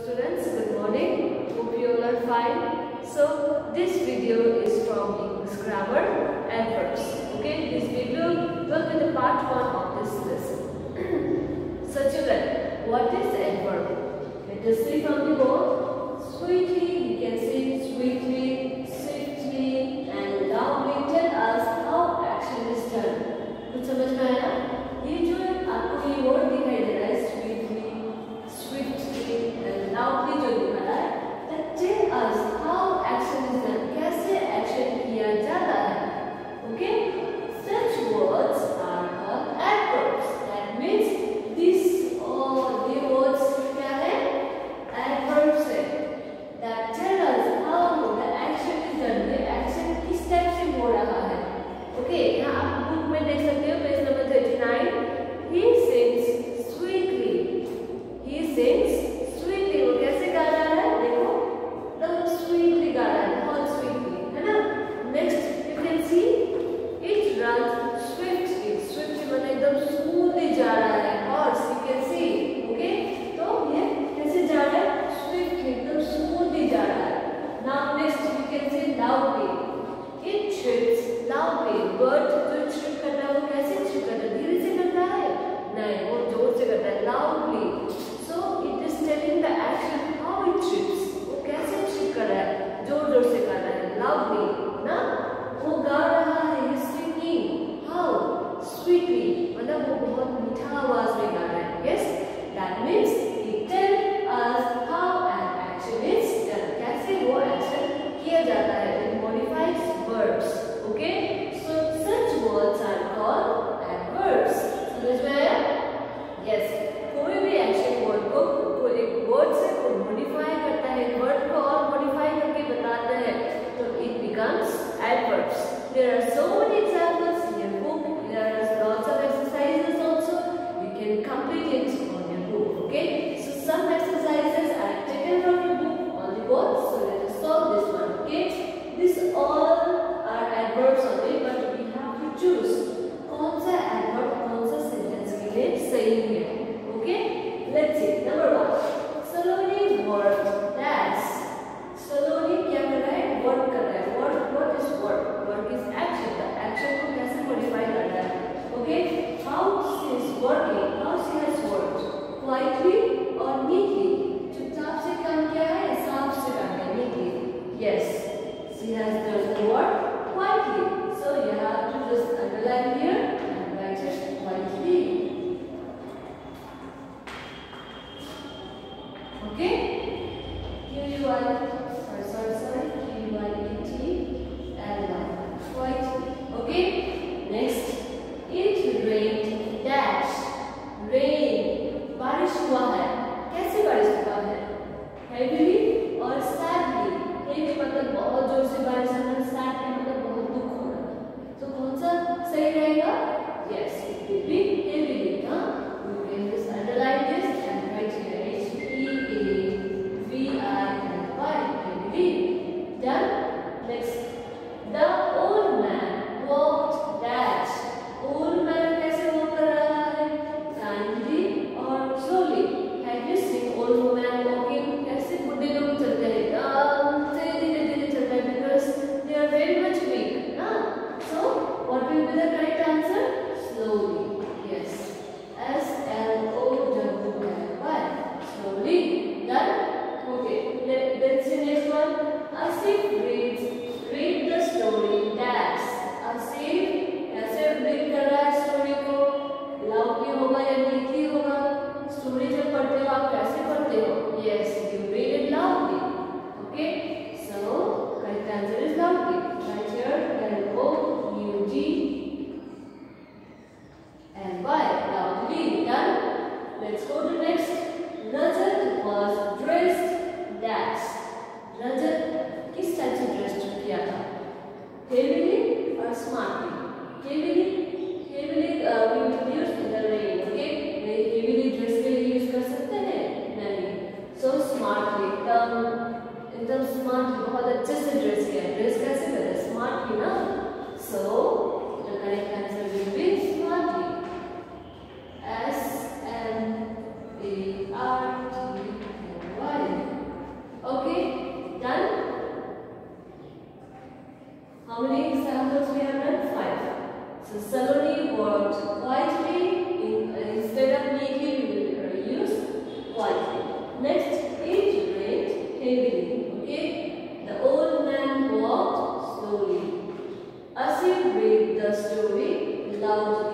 students, good morning. Hope you all are fine. So this video is from English grammar and verbs. Okay, this video will be the part 1 of this lesson. So children, what is adverb? Let us see from the board. Sweetly, you can see sweetly, swiftly and loudly tell us how action is done. कुछ समझ में आया? ये जो आपको ये word दिखाई दे रहा है sweetly, swiftly and loudly जो दिखा रहा है, that tell us how action is done. कैसे action किया जाता है? Okay? Such words are called adverbs. That means this or the words क्या है? Adverbs है. That tell us how the action is done. ये action किस टाइप से हो रहा है? Okay? यहाँ आप बुक में देख सकते हो page number 39. He sings sweetly. He sings sweetly. वो कैसे गा रहा है? देखो, एकदम sweetly गा रहा है, बहुत sweetly, है ना? Next, you can see it runs swiftly. Swiftly मतलब एकदम smoothly जा रहा है. Horse, you can see, okay? तो ये कैसे जा रहा है? Swiftly, एकदम smoothly जा रहा है. Now next, you can see loudly. It chirps loudly. Bird जो chirp करता है वो कैसे chirp करता है? धीरे से करता है? नहीं, वो जोर से करता है. Loudly. So it is telling the action how it chirps. वो कैसे chirp कर रहा है? जोर जोर से कर रहा है. Loudly, ना? वो गा रहा है. He is singing. How? Sweetly. मतलब वो बहुत मीठा आवाज में गा रहा है. Yes? That means it tells us how an action is done. कैसे वो action किया जाता है? It modifies verbs. Okay? So such words are called adverbs. समझ में आया? Yes. कोई भी एक्शन वर्ड को एक वर्ड से मॉडिफाई करता है, वर्ड को और मॉडिफाई करके बताता है, तो it becomes adverbs. There are so many examples in your book. There are lots of exercises also. You can complete it on your book. Okay? So some exercises are taken from your book on the board. So let us solve this one. Okay? This all are adverbs only, but we have to choose कौन सा adverb कौन सा sentence के लिए सही है. Okay? Let's see. Number 1. Saloni worked dash. Saloni क्या कर रहा है? Work कर रहा है. What is work? Work is action. The action को कैसे modify कर रहा है? Okay? How she is working? How she has worked? Quietly or neatly? चुपचाप से काम किया है? साफ से काम किया? Neatly. Yes. She has done the work quietly. So you have to just underline here and write it quietly. Okay? Quietly. Okay? Next, it rained dash. Rain. बारिश हुआ है. कैसे बारिश हुआ है? Heavily or sadly? Heavy मतलब बहुत जोर से बारिश आना. Sadly मतलब बहुत दुख होना. तो कौन सा सही रहेगा? Yes, it will be heavily. हाँ? You can just underline this and write here H-E-A-V-I-L-Y. Heavily. Done. Next, the old man walked dash. Old man कैसे walk कर रहा है? Kindly or slowly? Have you seen old man walking? कैसे बुढ़े लोग चलते हैं? धीरे-धीरे चलते हैं because they are very much weak. हाँ? So what will be the correct answer? Slowly. Yes. S-L-O-W-L-Y. Slowly. Done. Okay. Let's see next one. Asif reads. Read the story dash. Asif कैसे read कर रहा है story को? Loudly होगा या neatly होगा? Story जब पढ़ते हो आप कैसे पढ़ते हो? Yes, you read it loudly. Okay? So correct answer is loudly. Right here, L-O-U-D and Y. Loudly. Done. Let's go to next. Rajat was dressed dash. Rajat किस टाइप से ड्रेस किया था? Heavily or smartly? Heavily we will use in the rain. Okay? Heavily dress के लिए use कर सकते हैं? नहीं. So smartly. एकदम smartly बहुत अच्छे से ड्रेस किया. ड्रेस कैसे करें? Smartly ना? So the correct answer will be smartly. S-M-A-R-T-L-Y. without